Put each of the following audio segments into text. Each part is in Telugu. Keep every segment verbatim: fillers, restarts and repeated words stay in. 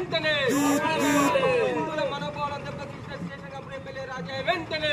వెంటనే హిందువుల మనోభావాలను దెబ్బతీసిన స్టేషన్ కంపెనీ ఎమ్మెల్యే రాజయ్య వెంటనే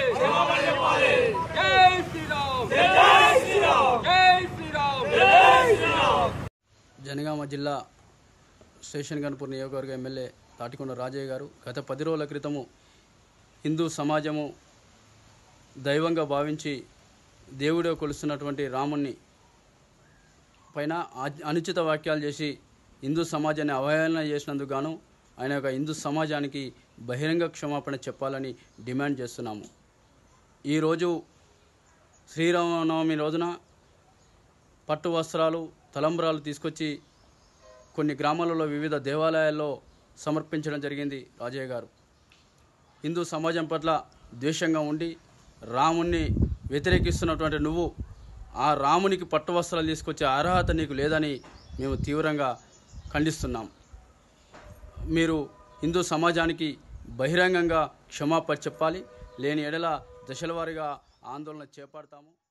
జై శ్రీరామ్ జై శ్రీరామ్ జై శ్రీరామ్ జై శ్రీరామ్. జనగామ జిల్లా స్టేషన్ గన్పూర్ నియోజకవర్గ ఎమ్మెల్యే తాటికొండ రాజయ్య గారు గత పది రోజుల క్రితము హిందూ సమాజము దైవంగా భావించి దేవుడిగా కొలుస్తున్నటువంటి రాముణ్ణి పైన అనుచిత వాక్యాలు చేసి హిందూ సమాజాన్ని అవహేళన చేసినందుకు గాను ఆయన యొక్క హిందూ సమాజానికి బహిరంగ క్షమాపణ చెప్పాలని డిమాండ్ చేస్తున్నాము. ఈరోజు శ్రీరామనవమి రోజున పట్టు వస్త్రాలు తలంబ్రాలు తీసుకొచ్చి కొన్ని గ్రామాలలో వివిధ దేవాలయాల్లో సమర్పించడం జరిగింది. రాజయ్య గారు హిందూ సమాజం పట్ల ద్వేషంగా ఉండి రాముణ్ణి వ్యతిరేకిస్తున్నటువంటి నువ్వు ఆ రామునికి పట్టు వస్త్రాలు తీసుకొచ్చే అర్హత నీకు లేదని మేము తీవ్రంగా ఖండిస్తున్నాం. మీరు హిందూ సమాజానికి బహిరంగంగా క్షమాపణ చెప్పాలి, లేని ఎడల దశల వారీగా ఆందోళన చేపడతాము.